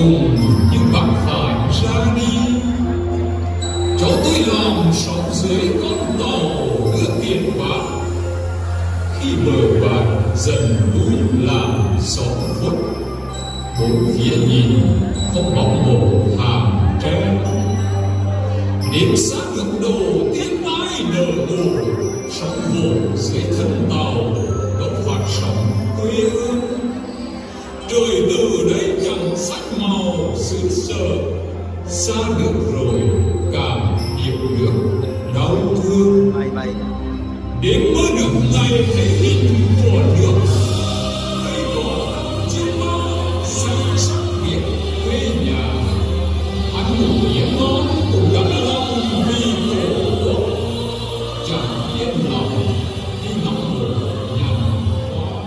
cùng nhưng bạn phải ra đi. Cho tôi làm sóng dưới con tàu đưa tiền bạc. Khi bờ bạn dần núi làm sóng khuất, bốn phía nhìn không bóng một hàng tre. Đêm xa ngược đổ tiếng mái nở hồ, sóng vỗ dưới thân tàu đốc phạt sóng quê hương. Trời từ đây chẳng sắc màu sương sờ, xa nước rồi càng hiểu được đau thương. Đêm mơ nước ngày thấy hình của nước, thấy có chiếc bao xanh sắc biệt quê nhà. Ăn ngủ miếng ngon cùng cả lòng vì tổ quốc, chẳng yên lòng khi ngắm một nhàn hoa.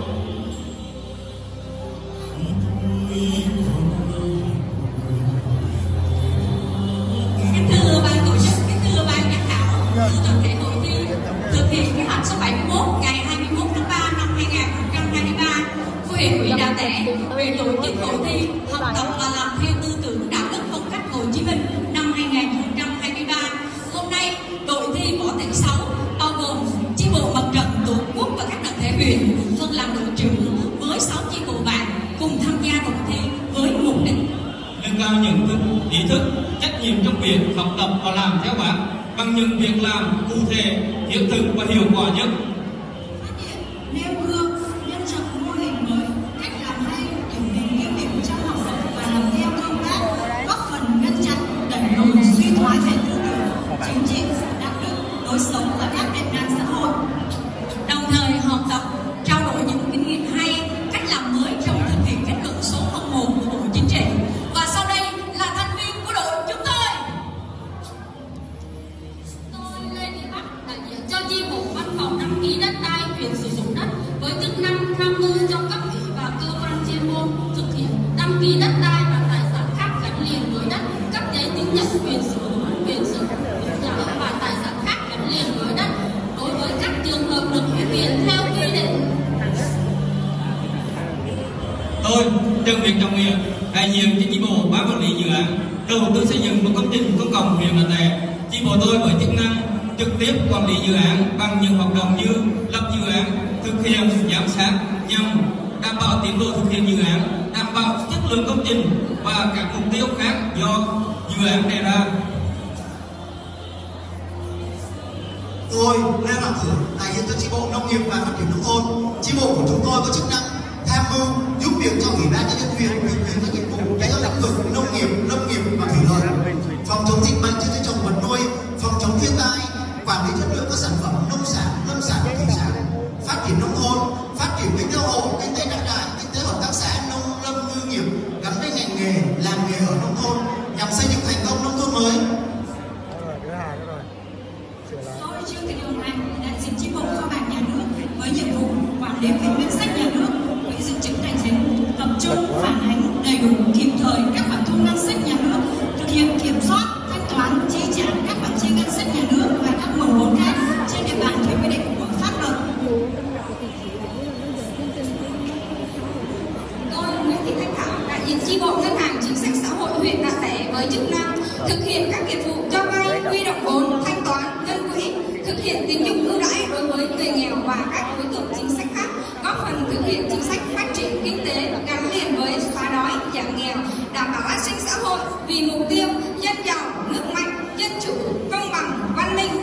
Kính thưa ban tổ chức, kính thưa ban giám khảo, thưa toàn thể hội thi, thực hiện kế hoạch số 71 ngày 21 tháng 3 năm 2023 của huyện ủy Đà Tẻ về tổ chức hội thi học tập và làm theo tư tưởng đạo đức phong cách Hồ Chí Minh năm 2023. Hôm nay, đội thi võ tỉnh 6 bao gồm chi bộ mặt trận tổ quốc và các đoàn thể huyện phân làm đội trưởng với 6 chi bộ bạn cùng tham gia cuộc thi với mục đích nâng cao nhận thức, ý thức, trách nhiệm trong việc học tập và làm theo bác bằng những việc làm cụ thể, thiết thực và hiệu quả nhất. Nêu gương, nhân rộng mô hình mới, cách làm hay, điển hình kinh nghiệm trong học tập và làm theo công tác, góp phần ngăn chặn, đẩy lùi suy thoái về tư tưởng, chính trị, đạo đức, lối sống và các tệ nạn xã hội. Đồng thời học tập, trao đổi những kinh nghiệm hay, cách làm mới trong thực hiện kết luận số 01 của Bộ Chính trị. Và sau đây là thành viên của đội chúng tôi. Tôi Lê Thị Bắc, đại diện cho chi bộ văn phòng đăng ký đất đai quyền sử dụng đất với chức năng tham mưu cho cấp ủy và cơ quan chuyên môn thực hiện đăng ký đất đai và tài sản khác gắn liền với đất, cấp giấy chứng nhận quyền sử dụng nhà ở và tài sản khác gắn liền với đất đối với các trường hợp được thực hiện theo quy định. Tôi, Trần Việt Trọng Nghĩa, đại diện cho chi bộ ban quản lý dự án đầu tư xây dựng một công trình công cộng huyện Đà Tẻ. Chi bộ tôi với chức năng trực tiếp quản lý dự án bằng những hoạt động như lập dự án, thực hiện giám sát nhằm đảm bảo tiến độ thực hiện dự án, đảm bảo chất lượng công trình và các mục tiêu khác do dự án đề ra. Tôi Lê Hoàng Thử, đại diện cho chi bộ nông nghiệp và phát triển nông thôn. Chi bộ của chúng tôi có chức năng tham mưu giúp việc cho ủy ban nhân dân huyện thực hiện các nhiệm vụ trong lĩnh vực nông nghiệp, lâm nghiệp và thủy lợi, phòng chống dịch bệnh trên cây trồng vật nuôi, phòng chống thiên tai, quản lý chất lượng các sản phẩm nông sản, lâm sản và thủy sản, phát triển nông thôn, phát triển kinh tế hộ, kinh tế trang trại, kinh tế hợp tác xã, nông lâm ngư nghiệp gắn với ngành nghề, làm nghề ở nông thôn nhằm xây dựng thành công nông thôn mới. Tôi Trương Thị Hồng Hạnh, đại diện chi bộ kho bạc nhà nước với nhiệm vụ quản lý quỹ ngân sách nhà nước, quỹ dự trữ tài chính, tập trung phản ánh đầy đủ kịp thời các khoản thu ngân sách nhà nước, thực hiện kiểm soát thanh toán chi trả các khoản chi ngân sách nhà nước và các nguồn vốn khác trên địa bàn theo quy định của pháp luật. Tôi Nguyễn Thị Thanh Thảo, đại diện chi bộ ngân hàng chính sách xã hội huyện Đà Tẻ với chức năng thực hiện các nghiệp vụ cho vay, huy động vốn, thanh toán, ngân quỹ, thực hiện tín dụng ưu đãi đối với người nghèo và các đối tượng chính sách khác, góp phần thực hiện chính sách phát triển kinh tế gắn liền với xóa đói, giảm nghèo, đảm bảo an sinh xã hội vì mục tiêu dân giàu, nước mạnh, dân chủ, công bằng, văn minh.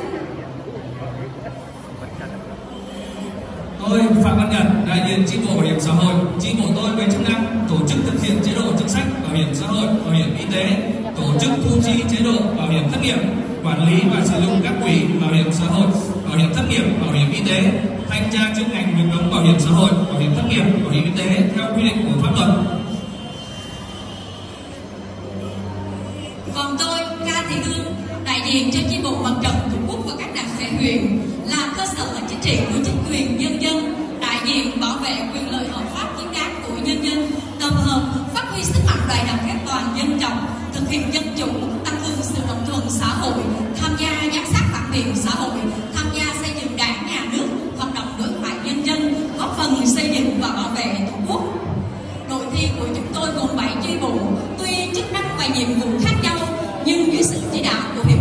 Tôi Phạm Văn Nhật, đại diện chi bộ bảo hiểm xã hội. Chi bộ tôi với chức năng tổ chức thực hiện chế độ chính sách bảo hiểm xã hội, bảo hiểm y tế, tổ chức thu chi chế độ bảo hiểm thất nghiệp, quản lý và sử dụng các quỹ bảo hiểm xã hội, bảo hiểm thất nghiệp, bảo hiểm y tế, thanh tra chuyên ngành việc đóng bảo hiểm xã hội, bảo hiểm thất nghiệp, bảo hiểm y tế theo quy định của pháp luật. Còn tôi, Ca Thị Hương, đại diện cho chi bộ mặt trận tổ quốc và các đoàn thể huyện là cơ sở chính trị của chính quyền nhân dân, đại diện bảo vệ quyền lợi hợp pháp chính đáng của nhân dân, tập hợp phát huy sức mạnh đại đoàn kết toàn dân tộc, thực hiện dân chủ, tăng cường sự đồng thuận xã hội, tham gia giám sát phản biện xã hội, tham gia xây dựng đảng nhà nước, hoạt động đối ngoại nhân dân, góp phần xây dựng và bảo vệ tổ quốc. Đội thi của chúng tôi gồm 7 chi bộ, tuy chức năng và nhiệm vụ khác nhau nhưng dưới sự chỉ đạo của huyện